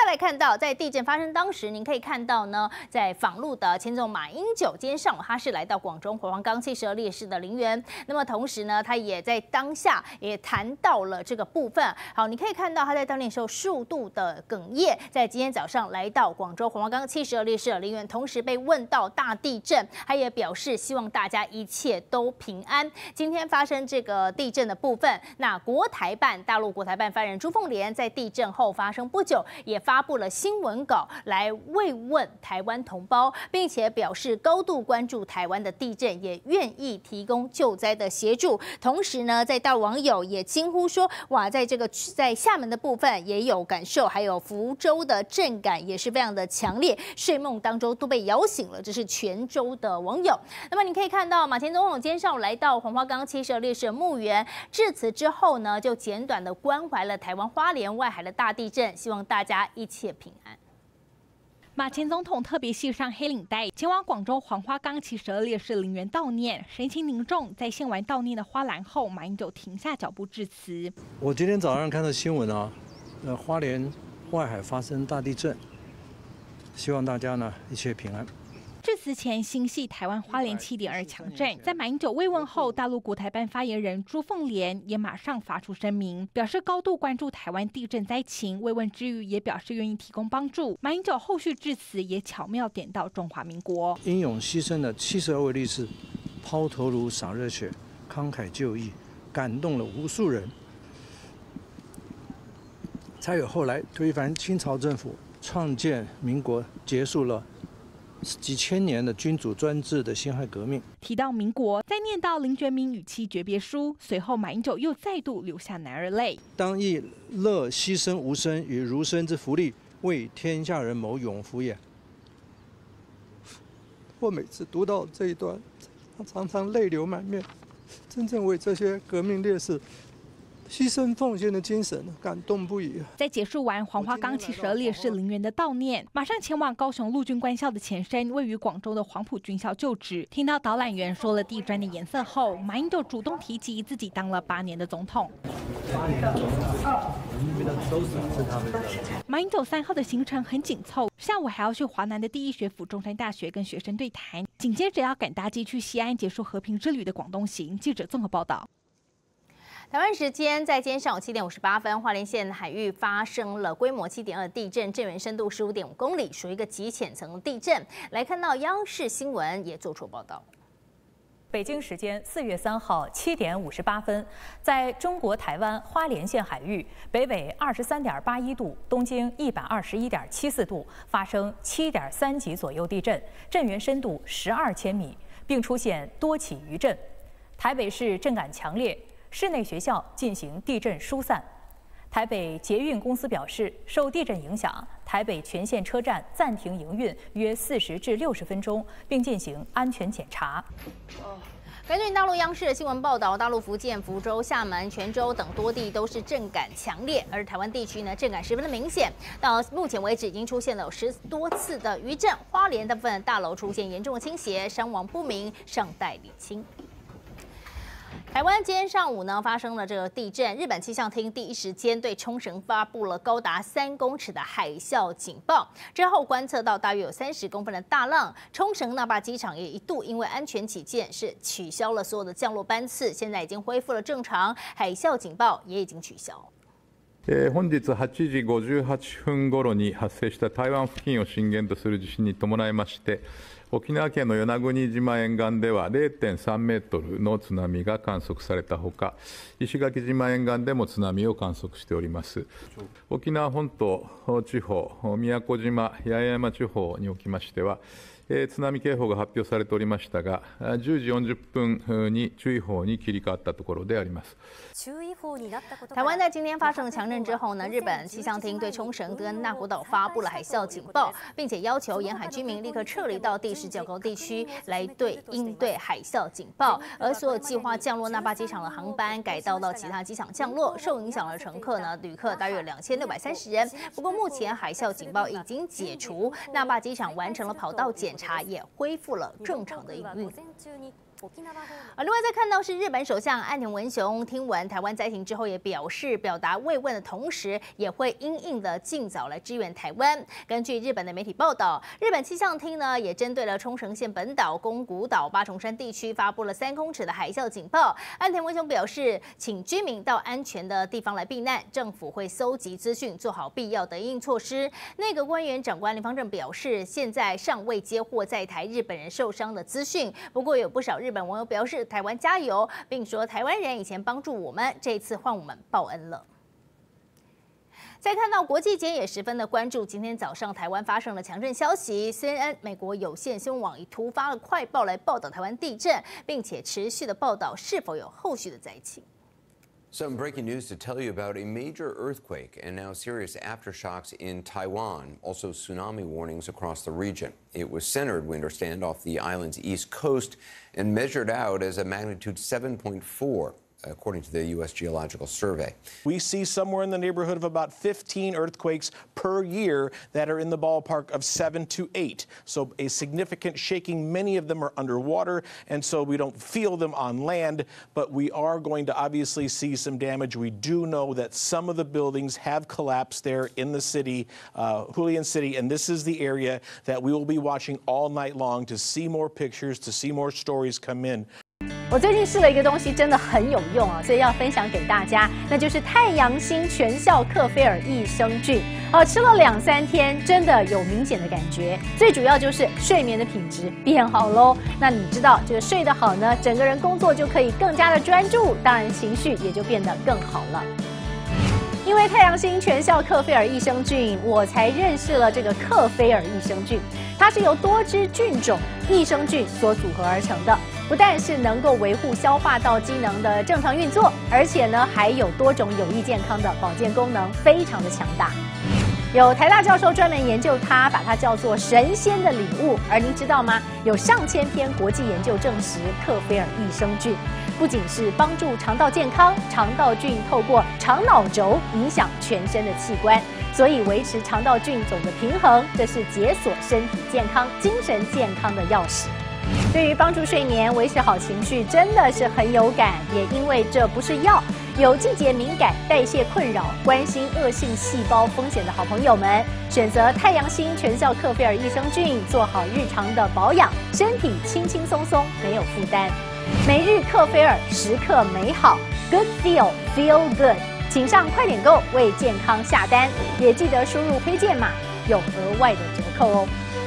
来看到，在地震发生当时，您可以看到呢，在访陆的前总马英九今天上午他是来到广州火黄冈72烈士的陵园，那么同时呢，他也在当下也谈到了这个部分。好，你可以看到他在当年时候数度的哽咽，在今天早上来到广州火黄冈72烈士的陵园，同时被问到大地震，他也表示希望大家一切都平安。今天发生这个地震的部分，那国台办大陆国台办发言人朱凤莲在地震后发生不久，也发布了新闻稿来慰问台湾同胞，并且表示高度关注台湾的地震，也愿意提供救灾的协助。同时呢，在大陆网友也惊呼说：“哇，在厦门的部分也有感受，还有福州的震感也是非常的强烈，睡梦当中都被摇醒了。”这是泉州的网友。那么你可以看到，马前总统今天上午来到黄花岗72烈士墓园致辞之后呢，就简短的关怀了台湾花莲外海的大地震，希望大家一切平安。 马前总统特别系上黑领带，前往广州黄花岗72烈士陵园悼念，神情凝重。在献完悼念的花篮后，马英九停下脚步致辞。 我今天早上看到新闻啊，花莲外海发生大地震，希望大家呢一切平安。 致辞前心系台湾花莲7.2强震，在马英九慰问后，大陆国台办发言人朱凤莲也马上发出声明，表示高度关注台湾地震灾情，慰问之余也表示愿意提供帮助。马英九后续致辞也巧妙点到中华民国英勇牺牲的72位烈士，抛头颅洒热血，慷慨就义，感动了无数人，才有后来推翻清朝政府，创建民国，结束了几千年的君主专制的辛亥革命。 提到民国，在念到林觉民与妻诀别书，随后马英九又再度流下男儿泪。 当亦乐牺牲无生与儒生之福利，为天下人谋永福也。我每次读到这一段，常常泪流满面，真正为这些革命烈士牺牲奉献的精神感动不已。 在结束完黄花岗72烈士陵园的悼念，马上前往高雄陆军官校的前身，位于广州的黄埔军校就职。听到导览员说了地砖的颜色后，马英九主动提及自己当了8年的总统。马英九3号的行程很紧凑，下午还要去华南的第一学府中山大学跟学生对谈，紧接着要赶搭机去西安结束和平之旅的广东行。记者综合报道。 台湾时间在今天上午7点58分，花莲县海域发生了规模7.2的地震，震源深度15.5公里，属于一个极浅层的地震。来看到央视新闻也做出报道。 北京时间4月3号7点58分，在中国台湾花莲县海域北纬23.81度、东经121.74度发生7.3级左右地震，震源深度12千米，并出现多起余震。台北市震感强烈。市内学校进行地震疏散。台北捷运公司表示，受地震影响，台北全线车站暂停营运约40至60分钟，并进行安全检查。 根据大陆央视的新闻报道，大陆福建、福州、厦门、泉州等多地都是震感强烈，而台湾地区呢震感十分的明显。到目前为止，已经出现了有10多次的余震，花莲大部分大楼出现严重的倾斜，伤亡不明，尚待厘清。台湾今天上午呢发生了这个地震，日本气象厅第一时间对冲绳发布了高达3公尺的海啸警报，之后观测到大约有30公分的大浪。冲绳那霸机场也一度因为安全起见是取消了所有的降落班次，现在已经恢复了正常，海啸警报也已经取消。 本日8時58分頃に発生した台湾付近を震源とする地震に伴いまして、沖縄県の与那国島沿岸では 0.3 メートルの津波が観測されたほか、石垣島沿岸でも津波を観測しております。沖縄本島地方、宮古島、八重山地方におきましては、津波警報が発表されておりましたが、10時40分に注意報に切り替わったところであります。 台湾在今天发生了强震之后呢，日本气象厅对冲绳跟那国岛发布了海啸警报，并且要求沿海居民立刻撤离到地势较高地区来应对海啸警报。而所有计划降落那霸机场的航班改道到其他机场降落，受影响的乘客呢，旅客大约2630人。不过目前海啸警报已经解除，那霸机场完成了跑道检查，也恢复了正常的营运。 另外再看到是日本首相岸田文雄听闻台湾灾情之后，也表达慰问的同时，也会因应的尽早来支援台湾。根据日本的媒体报道，日本气象厅呢也针对了冲绳县本岛、宫古岛、八重山地区发布了3公尺的海啸警报。岸田文雄表示，请居民到安全的地方来避难，政府会搜集资讯，做好必要的因应措施。内阁官员长官林芳正表示，现在尚未接获在台日本人受伤的资讯，不过有不少日本网友表示台湾加油，并说台湾人以前帮助我们，这一次换我们报恩了。再看到国际间也十分的关注，今天早上台湾发生了强震消息 ，CNN 美国有线新闻网已突发了快报来报道台湾地震，并且持续的报道是否有后续的灾情。 Some breaking news to tell you about a major earthquake and now serious aftershocks in Taiwan, also tsunami warnings across the region. It was centered, we understand, off the island's east coast and measured out as a magnitude 7.4. According to the U.S. Geological Survey. We see somewhere in the neighborhood of about 15 earthquakes per year that are in the ballpark of 7 to 8. So a significant shaking. Many of them are underwater, and so we don't feel them on land, but we are going to obviously see some damage. We do know that some of the buildings have collapsed there in the city, Hualien City, and this is the area that we will be watching all night long to see more pictures, to see more stories come in. 我最近试了一个东西，真的很有用啊，所以要分享给大家，那就是太阳星全效克菲尔益生菌。吃了2-3天，真的有明显的感觉。最主要就是睡眠的品质变好喽。那你知道，这个睡得好呢，整个人工作就可以更加的专注，当然情绪也就变得更好了。因为太阳星全效克菲尔益生菌，我才认识了这个克菲尔益生菌。它是由多支菌种益生菌所组合而成的，不但是能够维护消化道机能的正常运作，而且呢还有多种有益健康的保健功能，非常的强大。有台大教授专门研究它，把它叫做神仙的礼物。而您知道吗？有上千篇国际研究证实，克菲尔益生菌不仅是帮助肠道健康，肠道菌透过肠脑轴影响全身的器官，所以维持肠道菌种的平衡，这是解锁身体健康、精神健康的钥匙。对于帮助睡眠、维持好情绪，真的是很有感。也因为这不是药，有季节敏感、代谢困扰、关心恶性细胞风险的好朋友们，选择太阳星全效克菲尔益生菌，做好日常的保养，身体轻轻松松，没有负担。每日克菲尔，时刻美好 ，Good Feel Feel Good， 请上快点购为健康下单，也记得输入推荐码，有额外的折扣哦。